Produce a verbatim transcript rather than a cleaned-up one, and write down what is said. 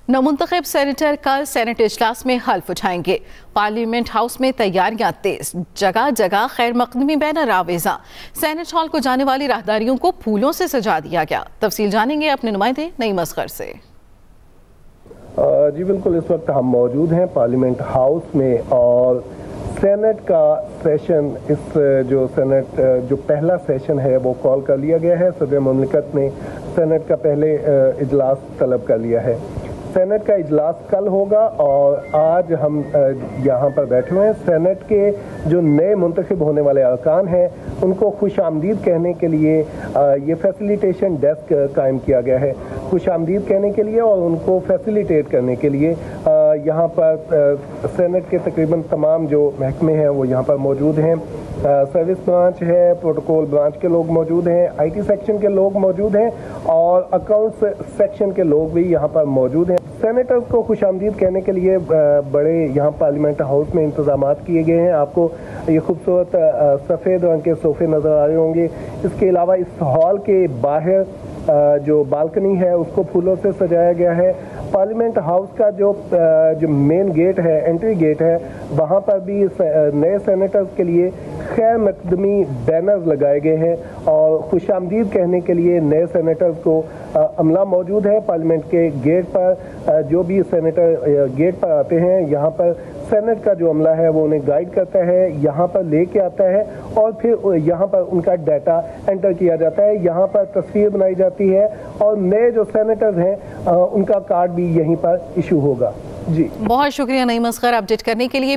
नमुंतखब senator कल senate इजलास में हल्फ उठाएंगे। पार्लियामेंट हाउस में तैयारियां तेज, जगह जगह खैर मकदमी बैनर आवेजा। सेनेट हॉल को जाने वाली राहदारियों को फूलों से सजा दिया गया। तफसील जानेंगे अपने नुमाइंदे नईम असगर से। जी बिल्कुल, इस वक्त हम मौजूद हैं पार्लियामेंट हाउस में और सेनेट का सेशन, इस जो सेनेट जो पहला सेशन है वो कॉल कर लिया गया है। सदर मुमलिकत ने सेनेट का पहले इजलास तलब कर लिया है। सेनेट का इजलास कल होगा और आज हम यहाँ पर बैठे हुए हैं। सेनेट के जो नए मुंतखब होने वाले अरकान हैं उनको खुश आमदीद कहने के लिए ये फैसिलिटेशन डेस्क कायम किया गया है। खुश आमदीद कहने के लिए और उनको फैसिलिटेट करने के लिए यहाँ पर सेनेट के तकरीबन तमाम जो महकमे हैं वो यहाँ पर मौजूद हैं। सर्विस ब्रांच है, प्रोटोकॉल ब्रांच के लोग मौजूद हैं, आईटी सेक्शन के लोग मौजूद हैं और अकाउंट्स सेक्शन के लोग भी यहाँ पर मौजूद हैं। सेनेटर्स को खुशामदीद कहने के लिए बड़े यहाँ पार्लियामेंट हाउस में इंतजाम किए गए हैं। आपको ये खूबसूरत सफ़ेद रंग के सोफे नज़र आ रहे होंगे। इसके अलावा इस हॉल के बाहर जो बालकनी है उसको फूलों से सजाया गया है। पार्लियामेंट हाउस का जो जो मेन गेट है, एंट्री गेट है, वहाँ पर भी नए सेनेटर्स के लिए खैर मकदमी बैनर्स लगाए गए हैं और खुशामदीद कहने के लिए नए सेनेटर्स को अमला मौजूद है। पार्लियामेंट के गेट पर जो भी सेनेटर गेट पर आते हैं, यहाँ पर सेनेट का जो अमला है वो उन्हें गाइड करता है, यहाँ पर लेके आता है और फिर यहाँ पर उनका डाटा एंटर किया जाता है। यहाँ पर तस्वीर बनाई जाती है और नए जो सेनेटर्स हैं उनका कार्ड भी यहीं पर इशू होगा। जी बहुत शुक्रिया नईम असगर अपडेट करने के लिए।